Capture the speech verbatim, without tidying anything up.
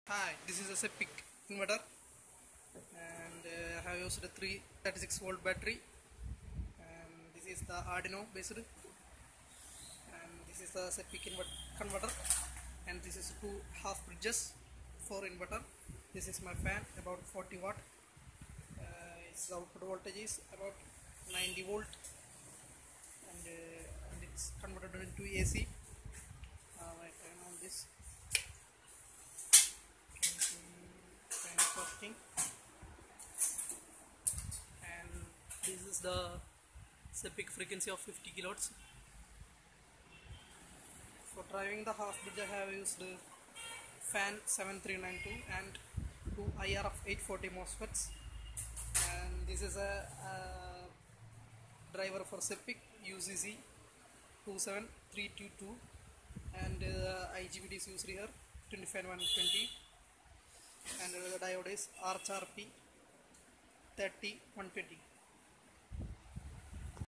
Hi, this is a Sepic inverter, and uh, I have used a three thirty-six volt battery, and this is the Arduino based, and this is the Sepic converter, and this is two half bridges for inverter. This is my fan, about forty watt. Uh, its output voltage is about ninety volt, and, uh, and it's converted into A C. Uh, I turn on this. Fan is working, and this is the Sepic frequency of fifty kilohertz. For driving the half bridge, I have used the fan seven three nine two and two I R F eight forty MOSFETs, and this is a, a driver for Sepic U Z Z two seven three two two, and uh, I G B T is used here twenty-five one twenty, and uh, the diode is R C H R P thirty one twenty.